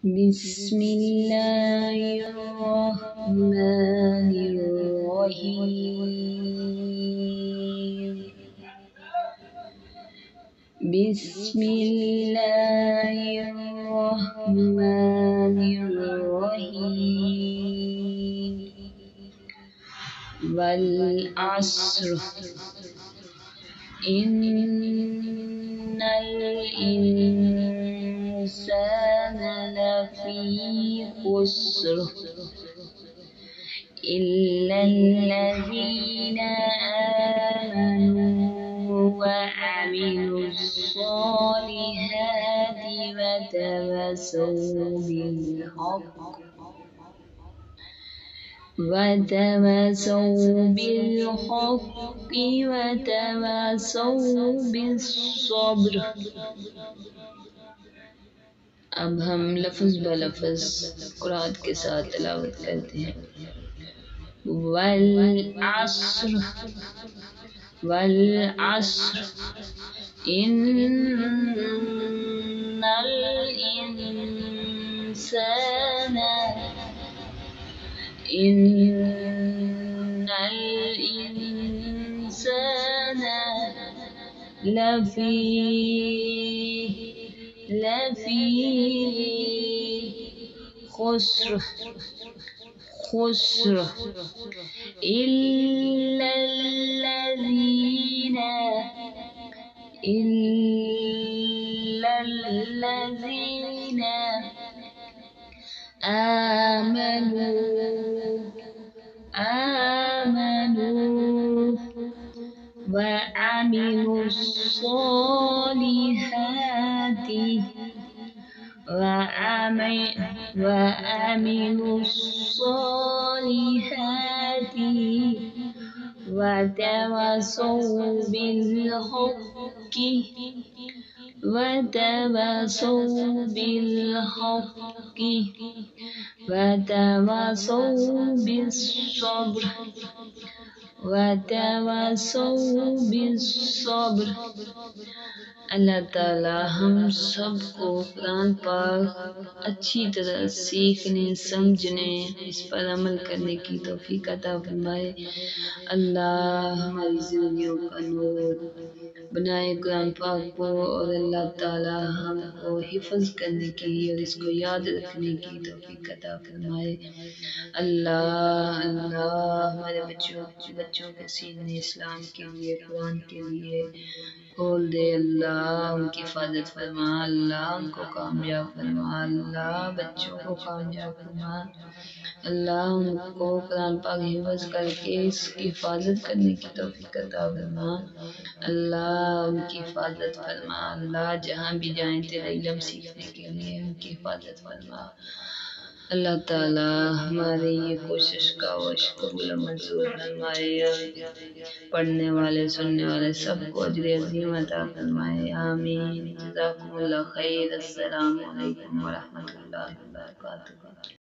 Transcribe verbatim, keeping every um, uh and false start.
بسم الله الرحمن الرحيم بسم الله الرحمن الرحيم والعصر إن الإنسان لفي خسر إلا الذين آمنوا وعملوا الصالحات وتواصوا بالحق وتواصوا بالحق وتواصوا بالصبر۔ اب ہم لفظ بلفظ قرآن کے ساتھ تلاوت کرتے ہیں۔ والعصر والعصر ان الانسان ان الانسان لفی لفی خسر خسر إلا الذين إلا الذين آمنوا آمنوا وعملوا الصالحات وعملوا الصالحات وتواصوا بالحق وتواصوا بالحق وتواصوا بالصبر وتواصوا بالصبر۔ اللہ تعالی ہم سب کو قرآن پاک اچھی طرح سیکھنے، سمجھنے، اس پر عمل کرنے کی توفیق عطا فرمائے۔ اللہ ہماری زندگیوں کا نور بنائے قرآن پاک کو، اور اللہ تعالی ہم کو حفظ کرنے کی اور اس کو یاد رکھنے کی توفیق عطا فرمائے۔ اللہ اللہ ہمارے بچوں بچوں کے سینے اسلام کے لیے، قرآن کے لیے کھول دے۔ اللہ ان کی حفاظت فرما، اللہ ان کو کامیاب فرما، اللہ بچوں کو کامیاب فرما، اللہ ان کو قرآن پاک حفظ کر کے اس کی حفاظت کرنے کی توفیق عطا فرما، اللہ ان کی حفاظت فرما، اللہ جہاں بھی جائیں تیرا علم سیکھنے کے لیے ان کی حفاظت فرما۔ اللہ تعالی ہماری یہ کوشش کاوش قبول و منظور فرمائے، پڑھنے والے سننے والے سب کو اجر عظیم عطا فرمائے، آمین۔ جزاکم اللہ خیر۔ السلام علیکم ورحمۃ اللہ وبرکاتہ۔